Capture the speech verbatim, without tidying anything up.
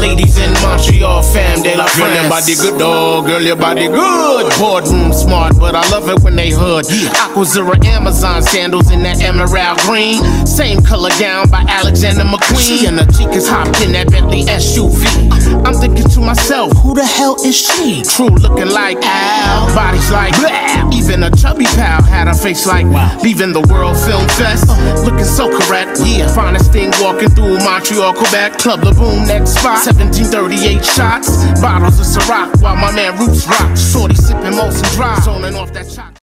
ladies in Montreal, fam de la France. Girl, your body good, dog. Girl, your body good. Boardroom smart, but I love it when they hood. Aquazura Amazon sandals in that emerald green. Same color gown by Alexander McQueen. She and the chicas hopped in that Bentley S U V. I'm thinking to myself, who the hell is she? True looking like Al, bodies like blah. Even a chubby pal had a face like wow. Leaving the World Film Fest, looking so correct. Yeah, finest thing walking through Montreal, Quebec. Club the boom, next spot, seventeen thirty-eight shots. Bottles of Ciroc while my man Roots rock. Shorty sipping Molson Dry, zoning off that shot.